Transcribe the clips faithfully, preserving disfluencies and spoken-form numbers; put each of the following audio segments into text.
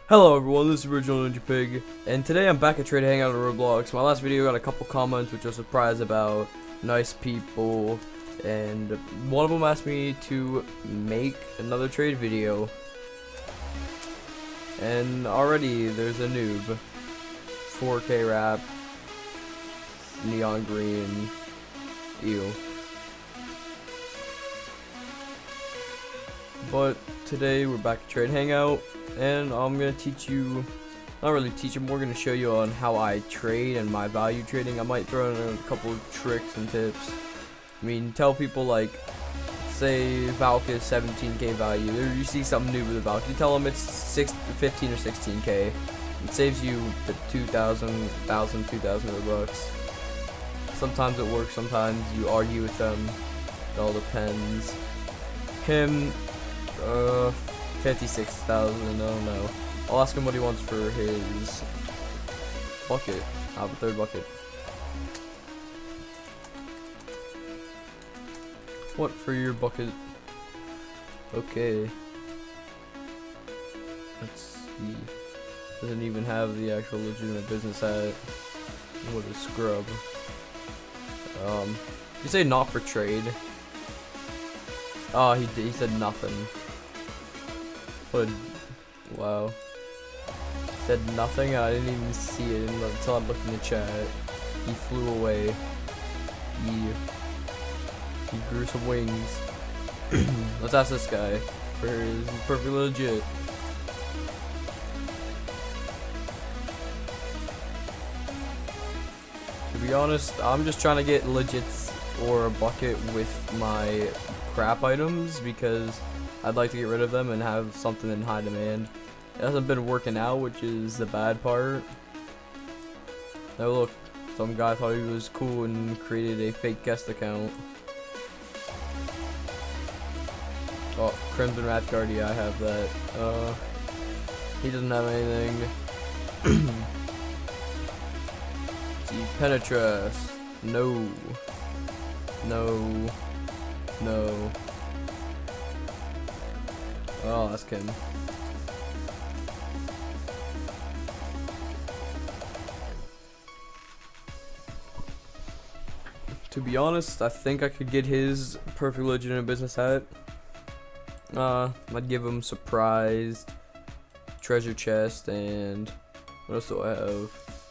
Hello everyone, this is Original Ninja Pig, and today I'm back at Trade Hangout on Roblox. My last video got a couple comments which I was surprised about, nice people, and one of them asked me to make another trade video. And already there's a noob. four K rap, neon green, ew. But today we're back at Trade Hangout, and I'm gonna teach you, not really teach you, more gonna show you on how I trade and my value trading. I might throw in a couple of tricks and tips. I mean, tell people like, say Valk is seventeen K value, or you see something new with the Valk, you tell them it's six, fifteen or sixteen K. It saves you the two thousand, one thousand, two thousand Robux. Sometimes it works, sometimes you argue with them. It all depends. Him, uh, fifty-six thousand, I don't know. I'll ask him what he wants for his bucket. I have a third bucket. What for your bucket? Okay. Let's see. Doesn't even have the actual legitimate business hat. What a scrub. Um, you say not for trade. Oh, he he said nothing. What a, wow. He said nothing. I didn't even see it until I looked in the chat. He flew away. He he grew some wings. Let's ask this guy for his perfectly legit. To be honest, I'm just trying to get legits or a bucket with my crap items because I'd like to get rid of them and have something in high demand. It hasn't been working out, which is the bad part. Now look, some guy thought he was cool and created a fake guest account. Oh, Crimson Wrath Guardia, I have that. Uh, he doesn't have anything. See, Penetras. No. No. No. Oh, ask him. To be honest, I think I could get his perfect legitimate business hat. Uh, I'd give him surprised, treasure chest, and what else do I have?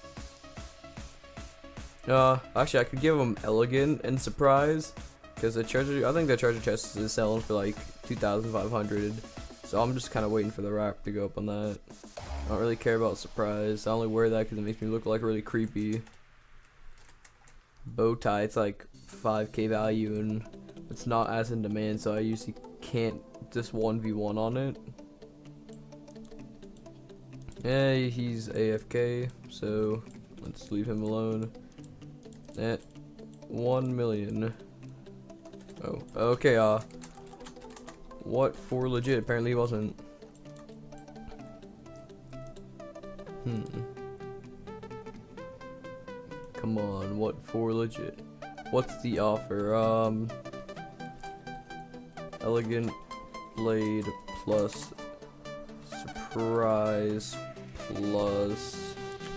Uh, actually, I could give him elegant and surprise, because the treasure, I think the treasure chest is selling for like two thousand five hundred. So I'm just kind of waiting for the rack to go up on that. I don't really care about surprise. I only wear that because it makes me look like really creepy. Bow tie, it's like five K value and it's not as in demand, so I usually can't just one v one on it. Yeah, he's A F K, so let's leave him alone. At one million. Oh, okay, uh, what for legit? Apparently he wasn't. Hmm. Come on, what for legit? What's the offer? Um, elegant blade plus surprise plus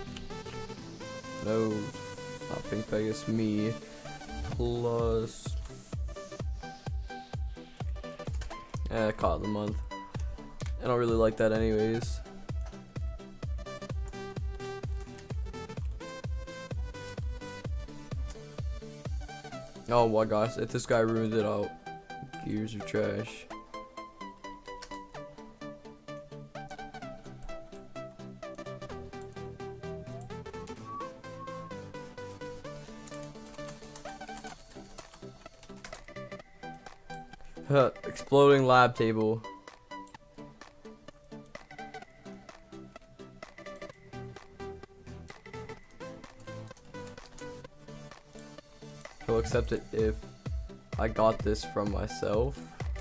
no, not Pink Pegasus, me plus. Eh, caught the month. I don't really like that anyways. Oh my gosh, if this guy ruins it out, gears are trash. Exploding lab table. He'll accept it if I got this from myself.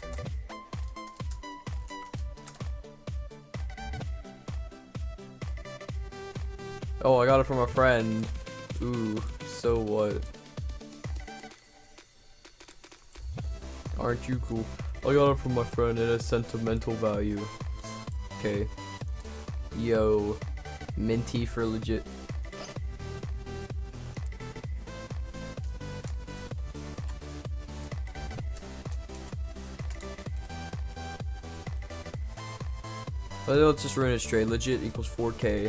Oh, I got it from a friend. Ooh, so what? Aren't you cool? I got it from my friend. It has sentimental value. Okay. Yo, Minty for legit. But let's just run it straight. Legit equals four K.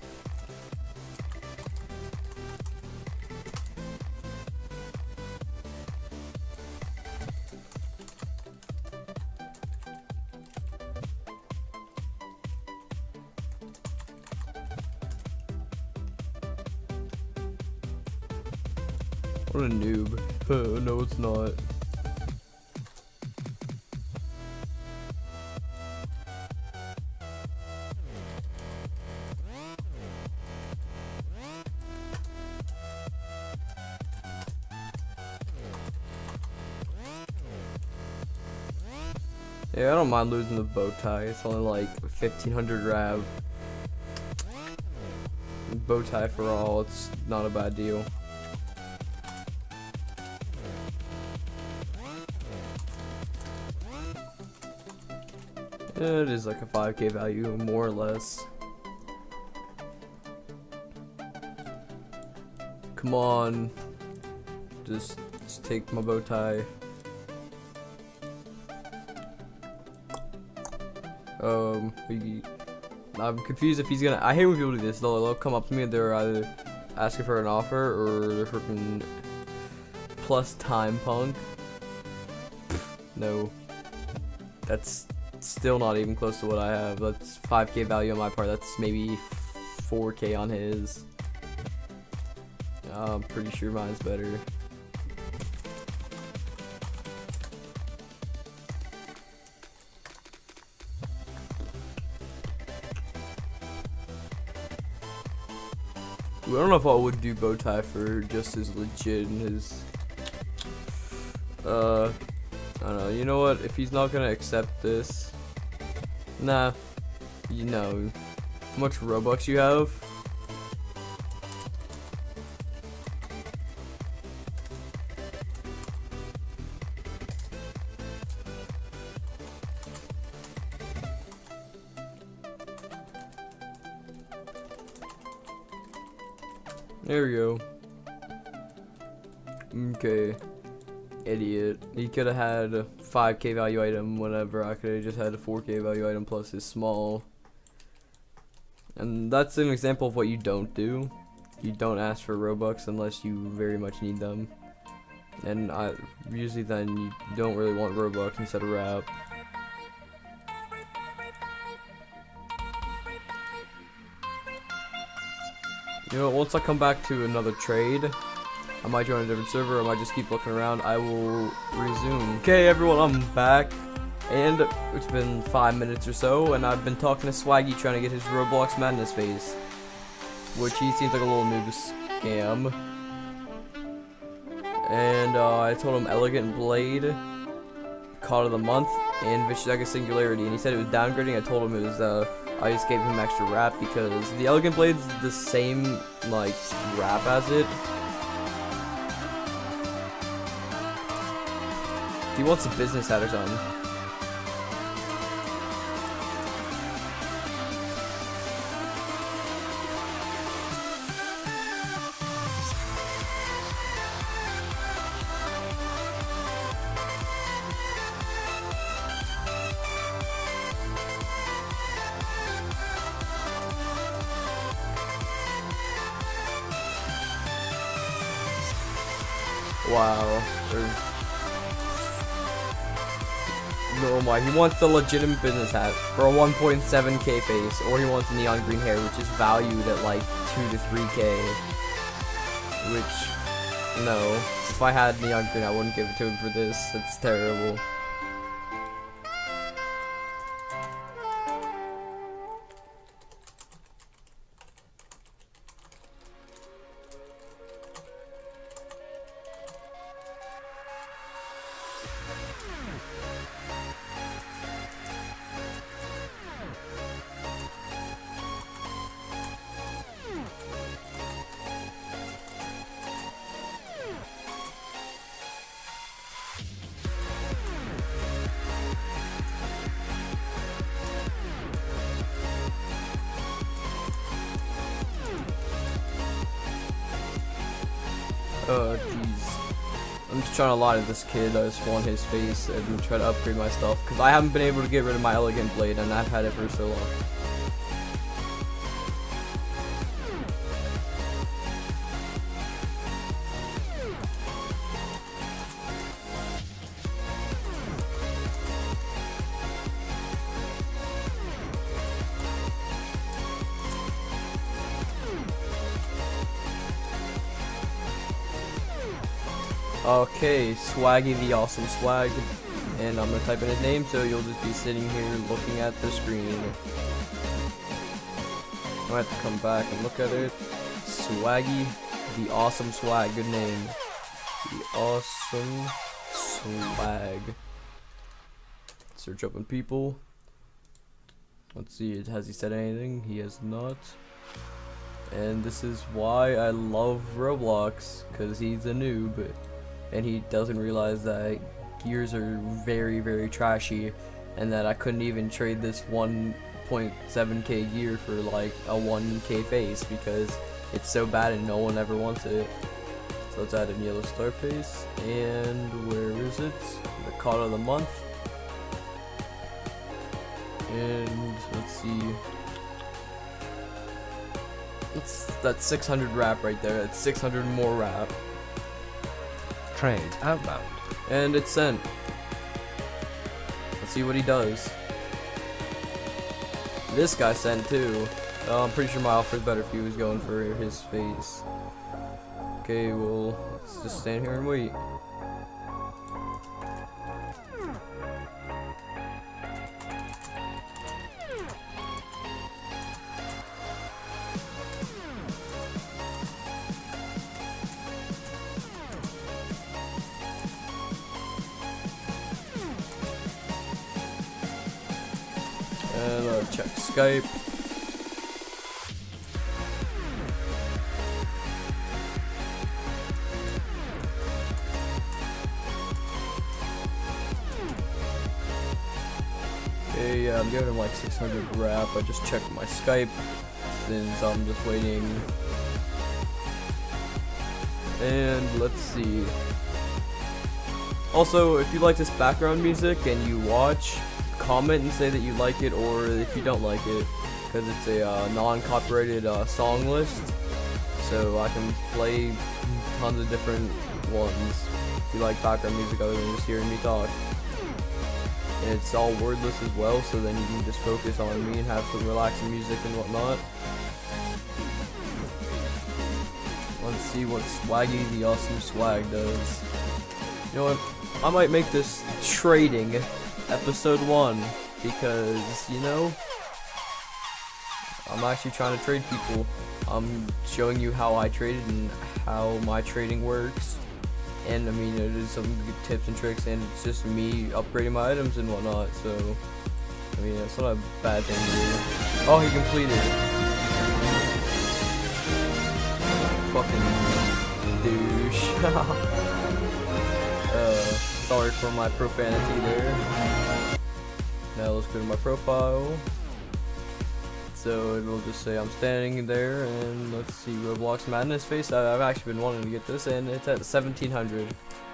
What a noob. Uh, no, it's not. Yeah, I don't mind losing the bow tie. It's only like fifteen hundred rab. Bow tie for all. It's not a bad deal. It is like a five K value, more or less. Come on. Just, just take my bow tie. Um, we, I'm confused if he's gonna. I hate when people do this. They'll, they'll come up to me and they're either asking for an offer or they're freaking plus time punk. No. That's still not even close to what I have. That's five K value on my part. That's maybe four K on his. Uh, I'm pretty sure mine's better. Ooh, I don't know if I would do bow tie for just as legit and his. Uh, I don't know. You know what? If he's not gonna accept this, nah. You know, how much Robux you have? There we go. Okay. Idiot. He could have had a five K value item whenever I could have just had a four K value item plus his small. And that's an example of what you don't do. You don't ask for Robux unless you very much need them. And I usually then you don't really want Robux instead of rap. You know, once I come back to another trade, I might join a different server, I might just keep looking around, I will resume. Okay everyone, I'm back, and it's been five minutes or so, and I've been talking to Swaggy trying to get his Roblox Madness face, which he seems like a little noob scam. And uh, I told him Elegant Blade, Caught of the Month, and Vicious Ega Singularity, and he said it was downgrading. I told him it was, uh, I just gave him extra wrap because the Elegant Blade's the same, like, wrap as it. He wants a business hat or something. Wow. There's no my he wants the legitimate business hat for a one point seven K face, or he wants neon green hair, which is valued at like two to three K. Which, no. If I had neon green, I wouldn't give it to him for this. That's terrible. Oh, jeez. I'm just trying to lie to this kid. I just want his face and try to upgrade my stuff. Because I haven't been able to get rid of my elegant blade, and I've had it for so long. Okay, Swaggy the Awesome Swag, and I'm gonna type in his name so you'll just be sitting here looking at the screen. I have to come back and look at it. Swaggy the Awesome Swag, good name. The Awesome Swag. Search open people. Let's see, has he said anything? He has not. And this is why I love Roblox, because he's a noob. And he doesn't realize that gears are very, very trashy, and that I couldn't even trade this one point seven K gear for like a one K face because it's so bad and no one ever wants it. So let's add a yellow star face, and where is it? The card of the month. And let's see. It's that's six hundred wrap right there. That's six hundred more wrap. Trade outbound. And it's sent. Let's see what he does. This guy sent too. Uh, I'm pretty sure my Alfred's better if he was going for his face. Okay, well, let's just stand here and wait. And uh, check Skype. Okay, yeah, I'm giving him like six hundred wrap. I just checked my Skype since I'm just waiting. And let's see. Also, if you like this background music and you watch, comment and say that you like it, or if you don't like it, because it's a uh, non-copyrighted uh, song list, so I can play tons of different ones if you like background music other than just hearing me talk. And it's all wordless as well, so then you can just focus on me and have some relaxing music and whatnot. Let's see what Swaggy the Awesome Swag does. You know what? I might make this trading episode one, because, you know, I'm actually trying to trade people. I'm showing you how I traded and how my trading works, and I mean, it is some good tips and tricks, and it's just me upgrading my items and whatnot, so I mean, it's not a bad thing to do. Oh, he completed it. Fucking douche. uh, sorry for my profanity there. Now let's go to my profile. So it'll just say I'm standing there, and let's see, Roblox Madness face. I've actually been wanting to get this, and it's at seventeen hundred.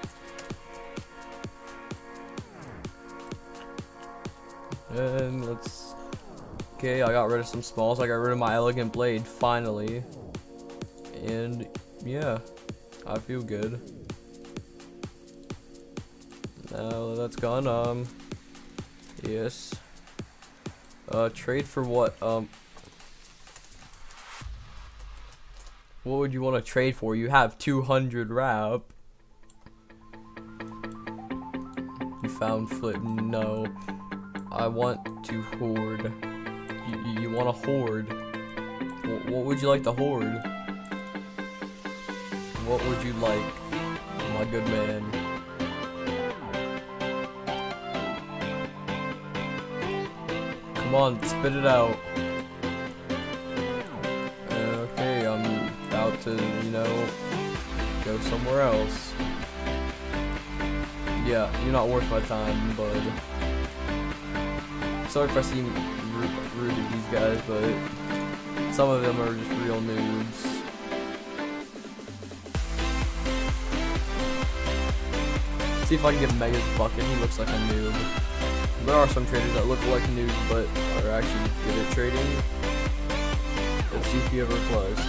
And let's. Okay, I got rid of some smalls. I got rid of my elegant blade finally, and yeah, I feel good. Now that's gone. Um, yes. Uh, trade for what? Um, what would you want to trade for? You have two hundred wrap. You found flip? No. I want to hoard. You, you, you want to hoard? W what would you like to hoard? What would you like, my good man? Come on, spit it out. Okay, I'm about to, you know, go somewhere else. Yeah, you're not worth my time, bud. Sorry if I seem rude, rude to these guys, but some of them are just real noobs. See if I can get Mega's bucket. He looks like a noob. There are some traders that look like noobs, but are actually good at trading. Let's see if he ever replies.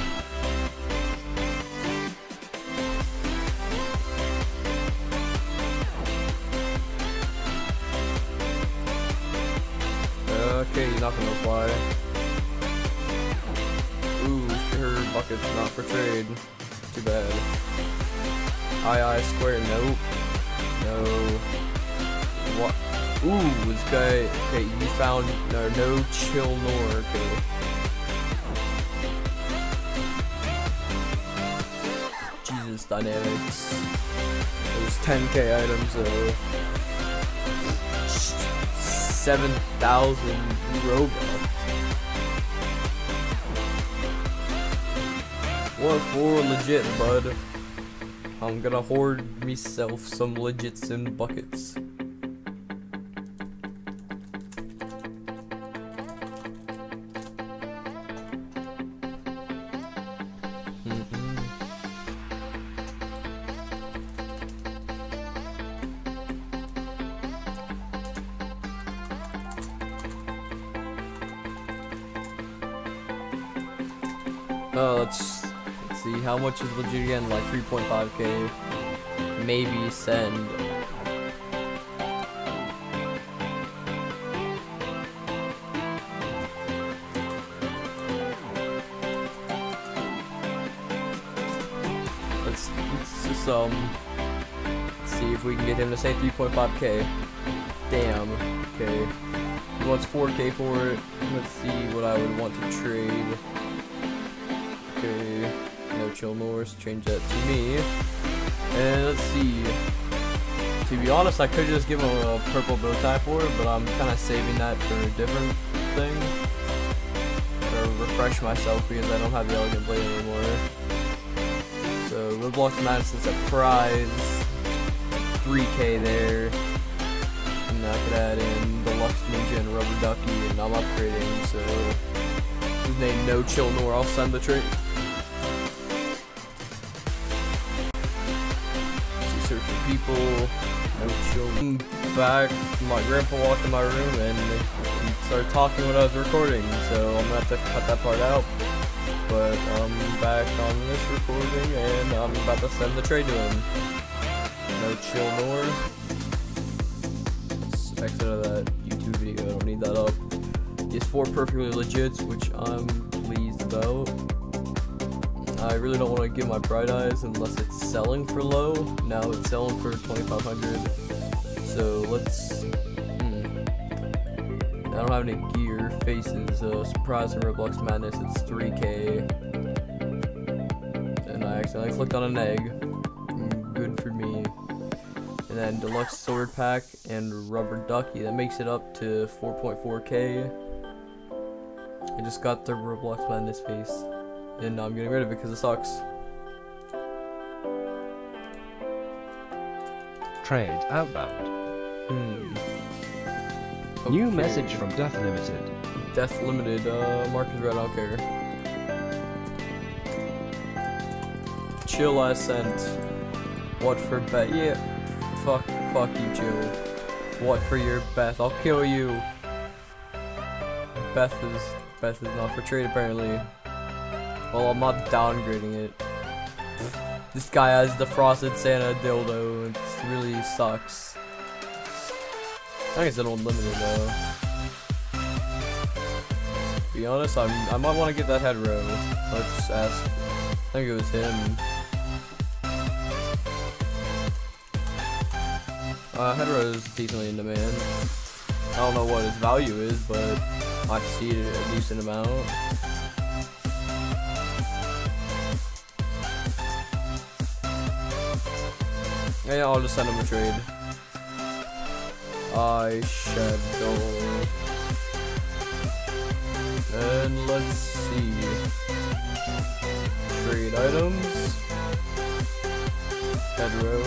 Okay, you're not gonna reply. Ooh, her bucket's not for trade. Too bad. I I square, nope. No. What? Ooh, this guy. Okay, you found no, no chill nor. Okay. Jesus, dynamics. Those ten K items, though. seven thousand Robux. What for legit, bud? I'm gonna hoard myself some legits and buckets. Oh, let's, let's see, how much is legit again? Like three point five K. Maybe send. Let's, let's just, um, let's see if we can get him to say three point five K. Damn, okay. He wants four K for it. Let's see what I would want to trade. Okay, no chill Norse, change that to me. And let's see. To be honest, I could just give him a purple bow tie for it, but I'm kind of saving that for a different thing. Or refresh myself because I don't have the Elegant Blade anymore. So, Roblox Madison is a prize. three K there. And I could add in Deluxe Ninja and Rubber Ducky, and I'm upgrading, so. His name No Chill Nor, I'll send the trade. Search for people, no chill. Back, my grandpa walked in my room and he started talking when I was recording, so I'm gonna have to cut that part out. But I'm back on this recording and I'm about to send the trade to him. No chill nor. Let's exit out of that YouTube video, I don't need that up. He has four perfectly legits, which I'm pleased about. I really don't want to give my bright eyes unless it's selling for low. Now it's selling for twenty-five hundred. So let's. Hmm. I don't have any gear. Faces. Uh, surprise and Roblox Madness. It's three K. And I accidentally clicked on an egg. Mm, good for me. And then Deluxe Sword Pack and Rubber Ducky. That makes it up to four point four K. I just got the Roblox Madness face. And I'm getting rid of it because it sucks. Trade outbound. Hmm. Okay. New message from Death Limited. Death Limited, uh, Marcus Red, I don't care. Chill, I sent. What for bet? Yeah. Fuck, fuck you, Chill. What for your Beth? I'll kill you. Beth is, Beth is not for trade apparently. Well, I'm not downgrading it. This guy has the Frosted Santa dildo. It really sucks. I think it's an unlimited though. To be honest, I'm, I might want to get that head row. Let's ask. I think it was him. Uh, head row is decently in demand. I don't know what his value is, but I'd see it a decent amount. Yeah, I'll just send him a trade. Eyeshadow. And let's see. Trade items. Head row.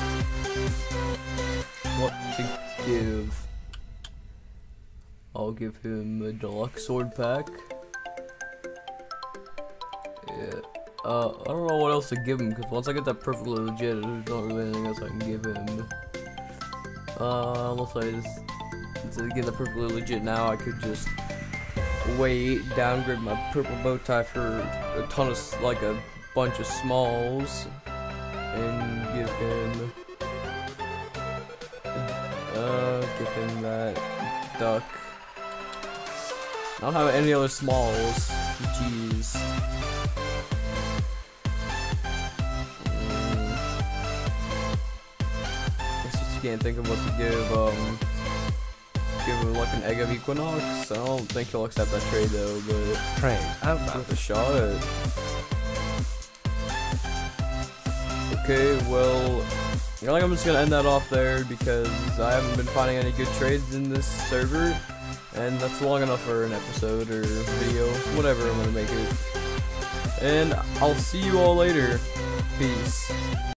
What to give? I'll give him a deluxe sword pack. Yeah. Uh, I don't know what else to give him, because once I get that perfectly legit, there's not really anything else I can give him. Uh, unless I just, to get the perfectly legit now, I could just wait, downgrade my purple bow tie for a ton of, like a bunch of smalls, and give him, uh, give him that duck. I don't have any other smalls. Jeez. Mm. I just can't think of what to give. Um, give him like an Egg of Equinox. I don't think he'll accept that trade though, but Trade outbound. worth a shot at it. Okay, well, I think I'm just gonna end that off there because I haven't been finding any good trades in this server. And that's long enough for an episode or video, whatever I'm gonna make it. And I'll see you all later. Peace.